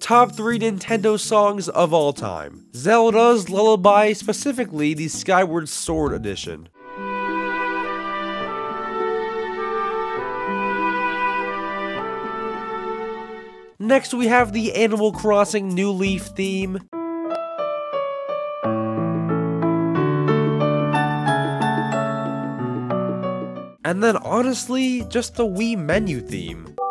Top 3 Nintendo songs of all time. Zelda's Lullaby, specifically the Skyward Sword edition. Next we have the Animal Crossing New Leaf theme. And then honestly, just the Wii menu theme.